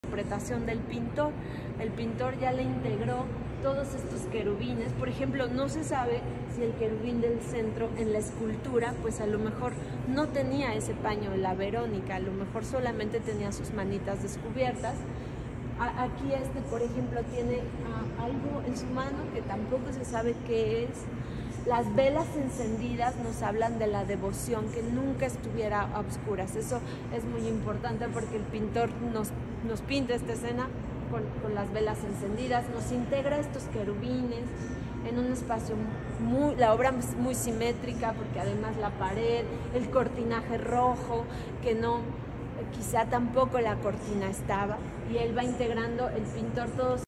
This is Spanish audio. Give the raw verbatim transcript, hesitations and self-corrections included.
Interpretación del pintor. El pintor ya le integró todos estos querubines. Por ejemplo, no se sabe si el querubín del centro en la escultura, pues a lo mejor no tenía ese paño de la Verónica, a lo mejor solamente tenía sus manitas descubiertas. Aquí este, por ejemplo, tiene uh, algo en su mano que tampoco se sabe qué es. Las velas encendidas nos hablan de la devoción, que nunca estuviera a oscuras. Eso es muy importante porque el pintor nos, nos pinta esta escena con, con las velas encendidas, nos integra estos querubines en un espacio muy, la obra es muy simétrica porque además la pared, el cortinaje rojo, que no, quizá tampoco la cortina estaba, y él va integrando, el pintor, todos